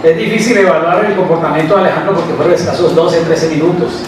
Es difícil evaluar el comportamiento de Alejandro porque fueron escasos 12-13 minutos.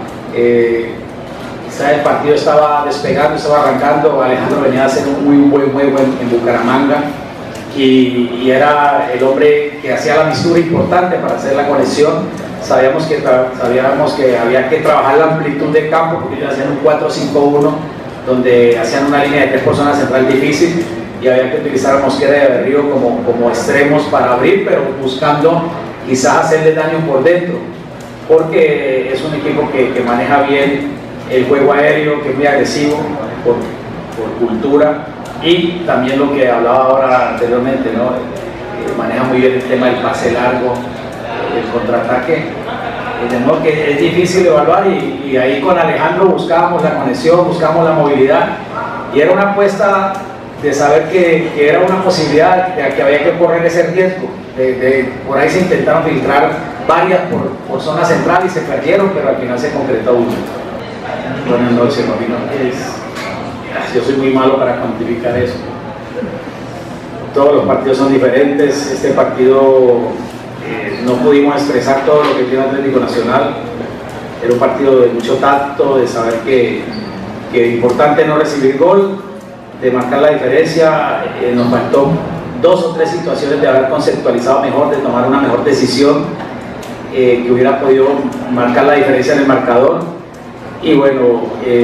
Quizá el partido estaba despegando, estaba arrancando. Alejandro venía a hacer un muy buen en Bucaramanga y era el hombre que hacía la mistura importante para hacer la conexión. Sabíamos que había que trabajar la amplitud de campo porque ellos hacían un 4-5-1 donde hacían una línea de 3 personas central difícil y había que utilizar a Mosquera y a Berrío como extremos para abrir, pero buscando quizás hacerle daño por dentro, porque es un equipo que maneja bien el juego aéreo, que es muy agresivo por cultura, y también lo que hablaba ahora anteriormente, ¿no? Maneja muy bien el tema del pase largo, el contraataque, de modo que es difícil evaluar y ahí con Alejandro buscábamos la conexión, buscábamos la movilidad y era una apuesta de saber que era una posibilidad de que había que correr ese riesgo. Por ahí se intentaron filtrar varias por zona central y se perdieron, pero al final se concretó uno. Buenas noches, Robino. Yo soy muy malo para cuantificar eso. Todos los partidos son diferentes. Este partido no pudimos expresar todo lo que tiene Atlético Nacional. Era un partido de mucho tacto, de saber que es importante no recibir gol, de marcar la diferencia. Nos faltó 2 o 3 situaciones de haber conceptualizado mejor, de tomar una mejor decisión que hubiera podido marcar la diferencia en el marcador. Y bueno,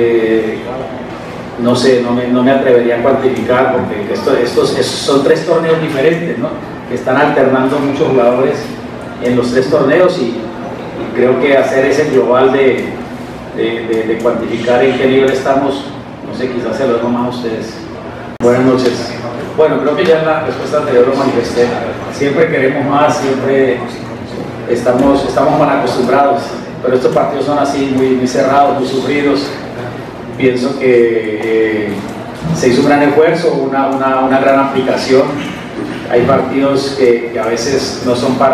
no sé, no me atrevería a cuantificar porque estos son 3 torneos diferentes, ¿no? Que están alternando muchos jugadores en los 3 torneos y creo que hacer ese global de cuantificar en qué nivel estamos, no sé, quizás se lo dejo más a ustedes. Buenas noches. Bueno, creo que ya en la respuesta anterior lo manifesté. Siempre queremos más, siempre estamos mal acostumbrados, pero estos partidos son así, muy cerrados, muy sufridos. Pienso que se hizo un gran esfuerzo, una gran aplicación. Hay partidos que a veces no son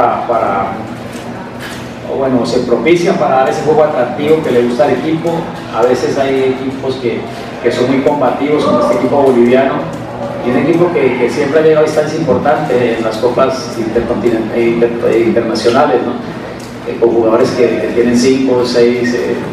bueno, se propician para dar ese juego atractivo que le gusta al equipo. A veces hay equipos que son muy combativos, como este equipo boliviano, y un equipo que siempre ha llegado a instancias importantes en las copas internacionales, ¿no? Con jugadores que tienen 5 o 6,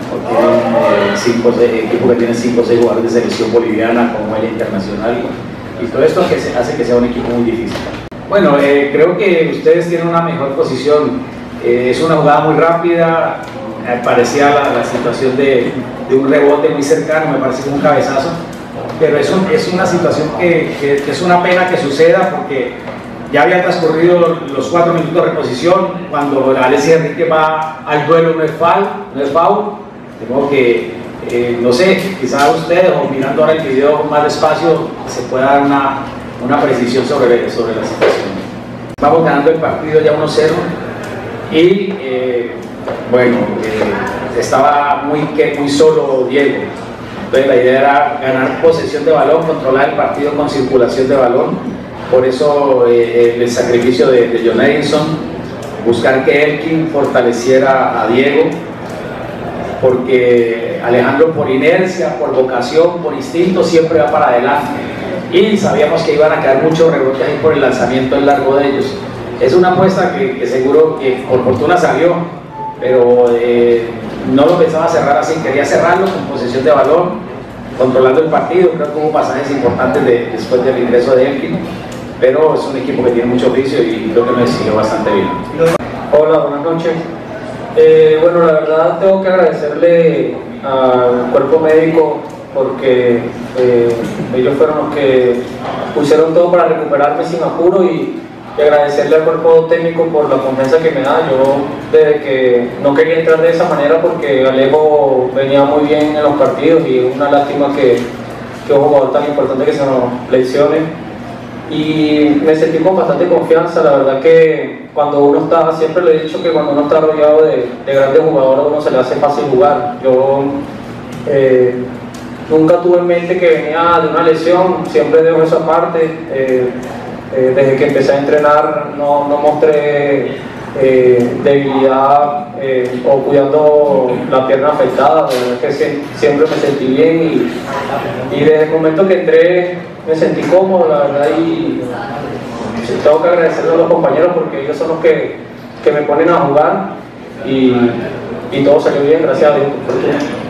equipos que tienen 5 o 6 jugadores de selección boliviana como el internacional, y todo esto hace que sea un equipo muy difícil. Bueno, creo que ustedes tienen una mejor posición. Es una jugada muy rápida, parecía la situación de un rebote muy cercano, me parece como un cabezazo, pero es una situación que es una pena que suceda porque ya habían transcurrido los 4 minutos de reposición. Cuando Alexis Enrique va al duelo no es foul, de modo que no sé, quizás ustedes o mirando ahora el video más despacio se pueda dar una precisión sobre la situación. Vamos ganando el partido ya 1-0 y bueno, estaba muy solo Diego. Entonces la idea era ganar posesión de balón, controlar el partido con circulación de balón. Por eso el sacrificio de John Edison, buscar que Elkin fortaleciera a Diego, porque Alejandro por inercia, por vocación, por instinto siempre va para adelante y sabíamos que iban a quedar muchos rebotes ahí por el lanzamiento en largo de ellos. Es una apuesta que seguro que por fortuna salió, pero no lo pensaba cerrar así, quería cerrarlo con posesión de balón, controlando el partido. Creo que hubo pasajes importantes después del ingreso de Elkin, pero es un equipo que tiene mucho oficio y creo que me siguió bastante bien. Hola, buenas noches. Bueno, la verdad tengo que agradecerle al cuerpo médico porque ellos fueron los que pusieron todo para recuperarme sin apuro y agradecerle al cuerpo técnico por la confianza que me da. Yo desde que no quería entrar de esa manera porque Alejo venía muy bien en los partidos y es una lástima que un jugador tan importante que se nos lesione. Y me sentí con bastante confianza. La verdad que cuando uno está, siempre le he dicho que cuando uno está rodeado de grandes jugadores a uno se le hace fácil jugar. Yo nunca tuve en mente que venía de una lesión, siempre dejo esa parte. Desde que empecé a entrenar no mostré debilidad o cuidando la pierna afectada. La verdad es que siempre me sentí bien y desde el momento que entré me sentí cómodo, la verdad, y tengo que agradecerle a los compañeros porque ellos son los que que me ponen a jugar y todo salió bien, gracias a Dios.